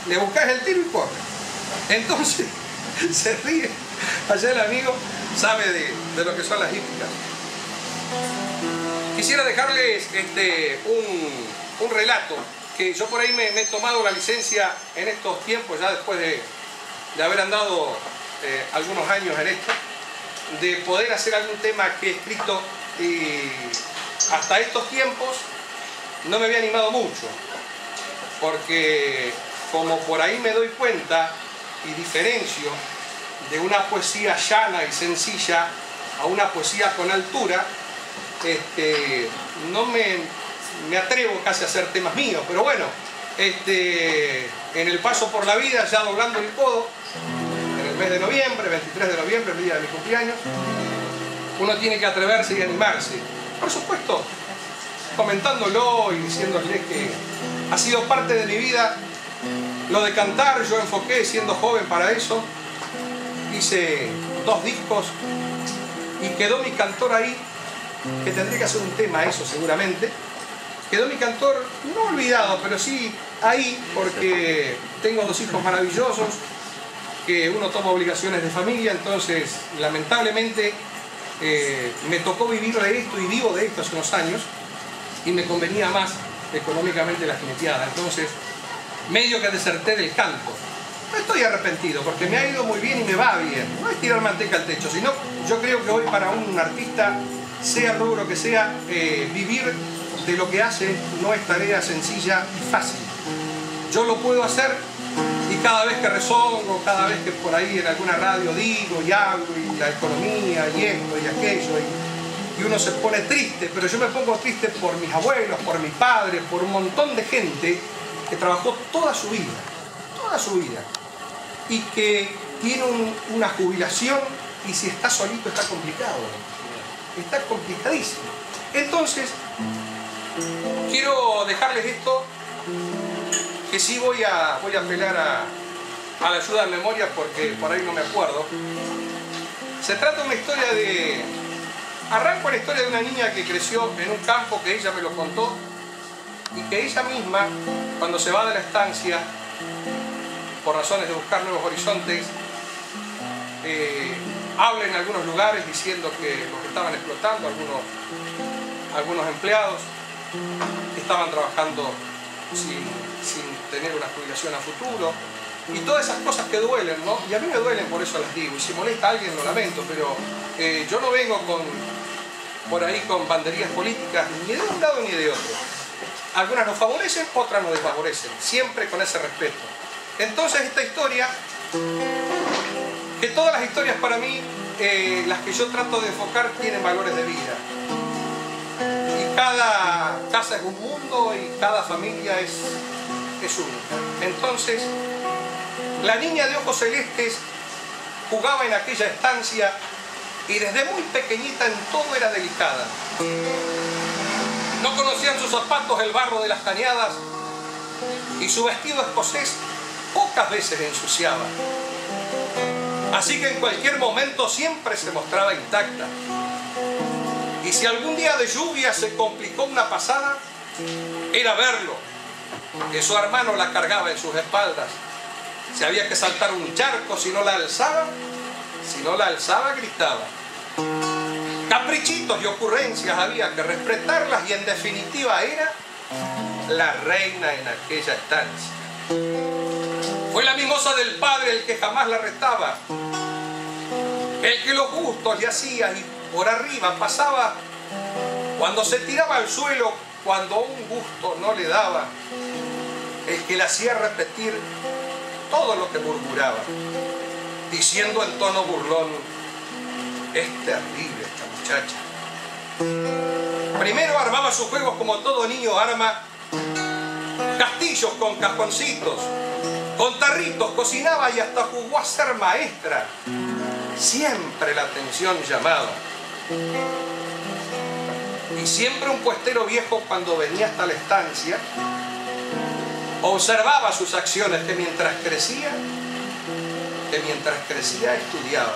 le buscás el tiro y corre. Entonces, se ríe. Allá el amigo sabe de lo que son las hípicas. Quisiera dejarles un relato, que yo por ahí me he tomado una licencia en estos tiempos, ya después de haber andado algunos años en esto, de poder hacer algún tema que he escrito, y hasta estos tiempos no me había animado mucho, porque como por ahí me doy cuenta y diferencio de una poesía llana y sencilla a una poesía con altura, no me atrevo casi a hacer temas míos, pero bueno, en el paso por la vida, ya doblando el codo, en el mes de noviembre, 23 de noviembre, el día de mi cumpleaños, uno tiene que atreverse y animarse. Por supuesto, comentándolo y diciéndole que ha sido parte de mi vida lo de cantar. Yo enfoqué siendo joven para eso, hice 2 discos y quedó mi cantor ahí, que tendría que hacer un tema eso seguramente. Quedó mi cantor no olvidado, pero sí ahí, porque tengo 2 hijos maravillosos, que uno toma obligaciones de familia, entonces lamentablemente me tocó vivir de esto y vivo de esto hace unos años, y me convenía más económicamente la jineteada. Entonces medio que deserté del canto. No estoy arrepentido, porque me ha ido muy bien y me va bien. No es tirar manteca al techo, sino yo creo que hoy para un artista, sea el rubro que sea, vivir de lo que hace no es tarea sencilla y fácil. Yo lo puedo hacer, y cada vez que rezongo, cada vez que por ahí en alguna radio digo y hablo, y la economía y esto y aquello, y uno se pone triste, pero yo me pongo triste por mis abuelos, por mi padre, por un montón de gente que trabajó toda su vida, y que tiene una jubilación, y si está solito está complicado, está complicadísimo. Entonces, quiero dejarles esto, que sí voy a apelar a la ayuda de memoria, porque por ahí no me acuerdo. Se trata de una historia arranco la historia de una niña que creció en un campo, que ella me lo contó, y que ella misma, cuando se va de la estancia, por razones de buscar nuevos horizontes, habla en algunos lugares diciendo que los estaban explotando, algunos empleados estaban trabajando sin tener una jubilación a futuro, y todas esas cosas que duelen, ¿no? Y a mí me duelen, por eso las digo, y si molesta a alguien lo lamento, pero yo no vengo por ahí con banderías políticas ni de un lado ni de otro. Algunas nos favorecen, otras nos desfavorecen, siempre con ese respeto. Entonces esta historia, que todas las historias para mí, las que yo trato de enfocar, tienen valores de vida. Y cada casa es un mundo y cada familia es única. Entonces, la niña de ojos celestes jugaba en aquella estancia, y desde muy pequeñita en todo era delicada. No conocían sus zapatos el barro de las cañadas, y su vestido escocés pocas veces ensuciaba. Así que en cualquier momento siempre se mostraba intacta. Y si algún día de lluvia se complicó una pasada, era verlo, que su hermano la cargaba en sus espaldas. Si había que saltar un charco, si no la alzaba gritaba. Caprichitos y ocurrencias había que respetarlas, y en definitiva era la reina en aquella estancia. Fue la mimosa del padre el que jamás la retaba, el que los gustos le hacía y por arriba pasaba, cuando se tiraba al suelo, cuando un gusto no le daba, el que le hacía repetir todo lo que murmuraba, diciendo en tono burlón: es terrible esta muchacha. Primero armaba sus juegos como todo niño arma, castillos con cajoncitos, con tarritos, cocinaba y hasta jugó a ser maestra. Siempre la atención llamaba. Y siempre un puestero viejo, cuando venía hasta la estancia, observaba sus acciones, que mientras crecía estudiaba.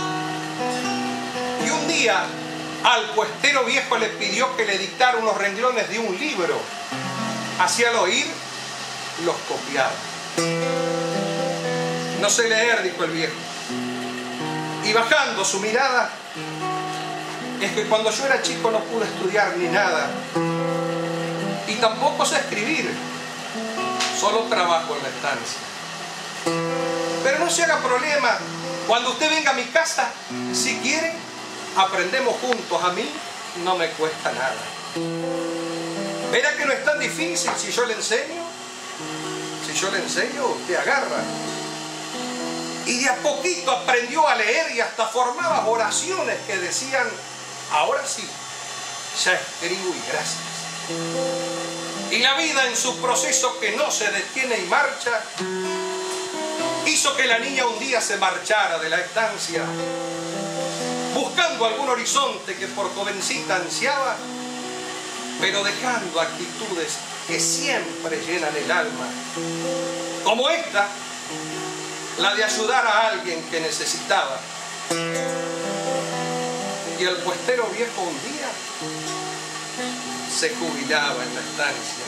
Y un día al puestero viejo le pidió que le dictara unos renglones de un libro. Hacia el oír los copiaba. No sé leer, dijo el viejo. Y bajando su mirada, es que cuando yo era chico no pude estudiar ni nada. Y tampoco sé escribir. Solo trabajo en la estancia. Pero no se haga problema. Cuando usted venga a mi casa, si quiere, aprendemos juntos. A mí no me cuesta nada. Verá que no es tan difícil si yo le enseño. Si yo le enseño, usted agarra. Y de a poquito aprendió a leer y hasta formaba oraciones que decían: ahora sí, ya escribo y gracias. Y la vida en su proceso que no se detiene y marcha, hizo que la niña un día se marchara de la estancia, buscando algún horizonte que por jovencita ansiaba, pero dejando actitudes que siempre llenan el alma, como esta, la de ayudar a alguien que necesitaba. Y el puestero viejo un día se jubilaba en la estancia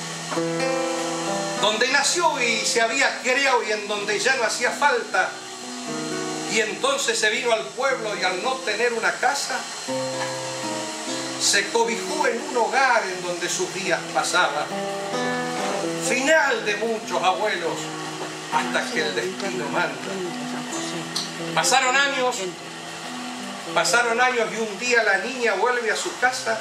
donde nació y se había criado y en donde ya no hacía falta. Y entonces se vino al pueblo y al no tener una casa, se cobijó en un hogar en donde sus días pasaba. Final de muchos abuelos, hasta que el destino manda. Pasaron años y un día la niña vuelve a su casa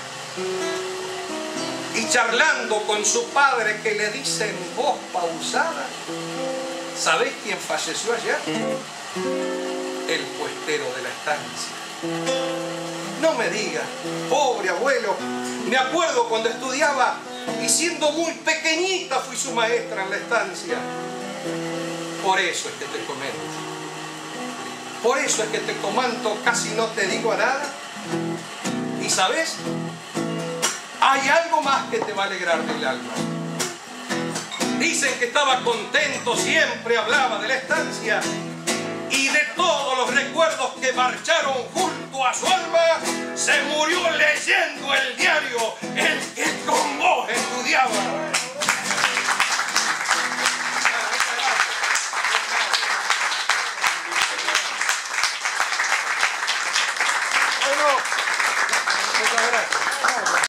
y charlando con su padre, que le dice en voz pausada: ¿sabés quién falleció ayer? El puestero de la estancia. No me diga, pobre abuelo, me acuerdo cuando estudiaba y siendo muy pequeñita fui su maestra en la estancia. Por eso es que te comento. Por eso es que te comento, casi no te digo nada. Y ¿sabes? Hay algo más que te va a alegrar del alma. Dicen que estaba contento, siempre hablaba de la estancia y de todos los recuerdos que marcharon junto a su alma. Se murió leyendo el diario, el que con vos estudiaba.